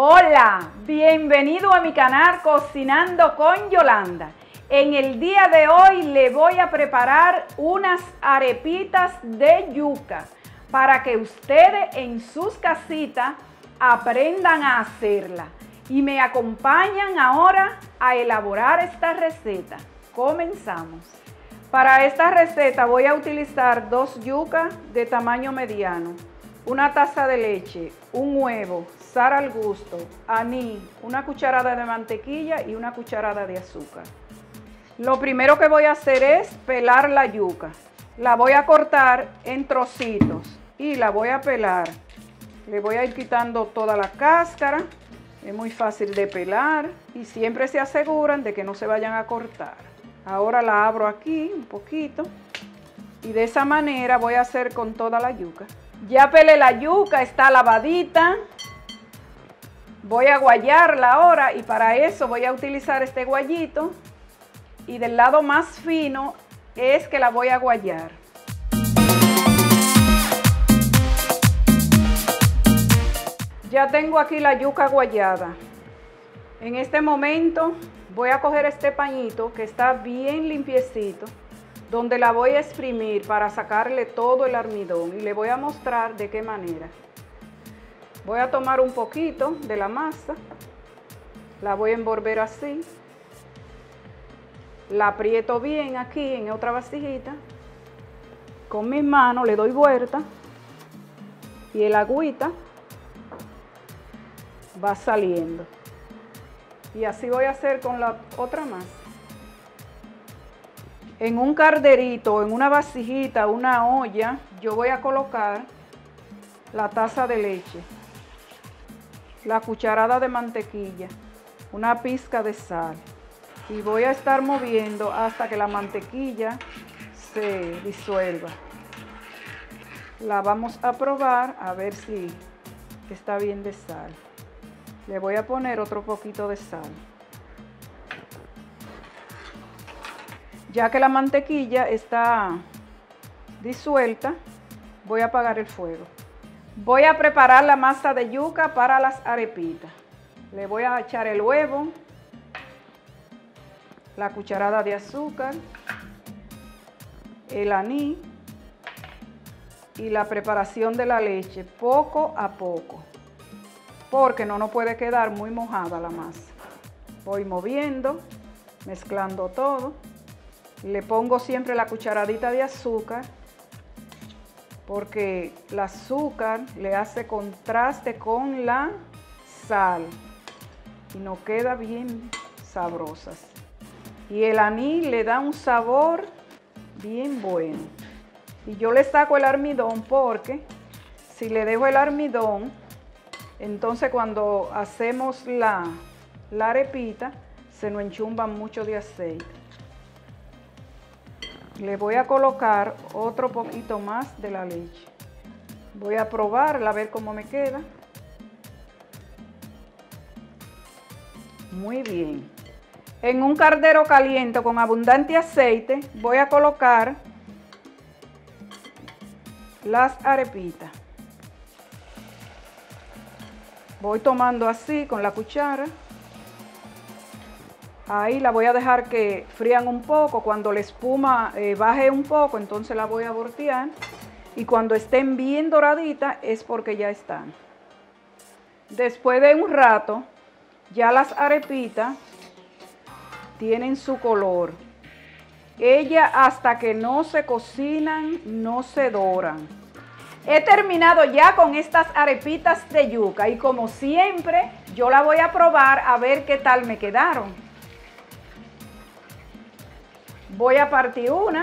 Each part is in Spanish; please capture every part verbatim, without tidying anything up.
Hola, bienvenido a mi canal Cocinando con Yolanda. En el día de hoy le voy a preparar unas arepitas de yuca para que ustedes en sus casitas aprendan a hacerla. Y me acompañan ahora a elaborar esta receta. Comenzamos. Para esta receta voy a utilizar dos yucas de tamaño mediano, una taza de leche, un huevo, sal al gusto, anís, una cucharada de mantequilla y una cucharada de azúcar. Lo primero que voy a hacer es pelar la yuca. La voy a cortar en trocitos y la voy a pelar. Le voy a ir quitando toda la cáscara. Es muy fácil de pelar y siempre se aseguran de que no se vayan a cortar. Ahora la abro aquí un poquito y de esa manera voy a hacer con toda la yuca. Ya pelé la yuca, está lavadita. Voy a guayarla ahora y para eso voy a utilizar este guayito y del lado más fino es que la voy a guayar. Ya tengo aquí la yuca guayada. En este momento voy a coger este pañito que está bien limpiecito, donde la voy a exprimir para sacarle todo el almidón y le voy a mostrar de qué manera. Voy a tomar un poquito de la masa, la voy a envolver así, la aprieto bien aquí en otra vasijita, con mis manos le doy vuelta y el agüita va saliendo. Y así voy a hacer con la otra masa. En un calderito, en una vasijita, una olla, yo voy a colocar la taza de leche, la cucharada de mantequilla, una pizca de sal y voy a estar moviendo hasta que la mantequilla se disuelva. La vamos a probar a ver si está bien de sal. Le voy a poner otro poquito de sal. Ya que la mantequilla está disuelta, voy a apagar el fuego. Voy a preparar la masa de yuca para las arepitas. Le voy a echar el huevo, la cucharada de azúcar, el anís y la preparación de la leche poco a poco, porque no nos puede quedar muy mojada la masa. Voy moviendo, mezclando todo. Le pongo siempre la cucharadita de azúcar, porque el azúcar le hace contraste con la sal y nos queda bien sabrosas. Y el anís le da un sabor bien bueno. Y yo le saco el almidón porque si le dejo el almidón, entonces cuando hacemos la, la arepita, se nos enchumban mucho de aceite. Le voy a colocar otro poquito más de la leche. Voy a probarla a ver cómo me queda. Muy bien. En un caldero caliente con abundante aceite voy a colocar las arepitas. Voy tomando así con la cuchara. Ahí la voy a dejar que frían un poco. Cuando la espuma eh, baje un poco, entonces la voy a voltear. Y cuando estén bien doraditas es porque ya están. Después de un rato, ya las arepitas tienen su color. Ellas hasta que no se cocinan, no se doran. He terminado ya con estas arepitas de yuca y como siempre, yo la voy a probar a ver qué tal me quedaron. Voy a partir una.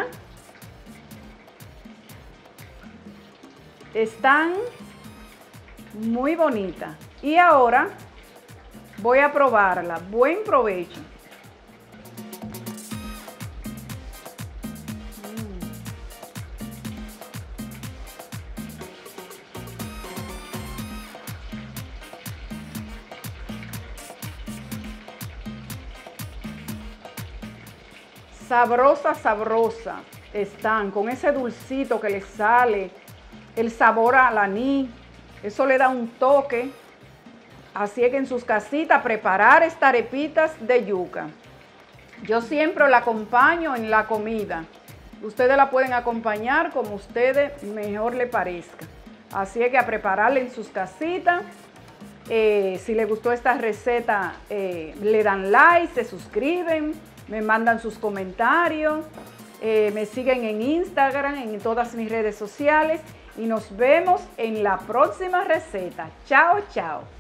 Están muy bonitas. Y ahora voy a probarla. Buen provecho. Sabrosa, sabrosa están, con ese dulcito que les sale, el sabor al anís, eso le da un toque Así es que en sus casitas preparar estas arepitas de yuca. Yo siempre la acompaño en la comida. Ustedes la pueden acompañar como a ustedes mejor les parezca. Así es que a prepararla en sus casitas. Eh, si les gustó esta receta, eh, le dan like, se suscriben, me mandan sus comentarios, eh, me siguen en Instagram, en todas mis redes sociales y nos vemos en la próxima receta. Chao, chao.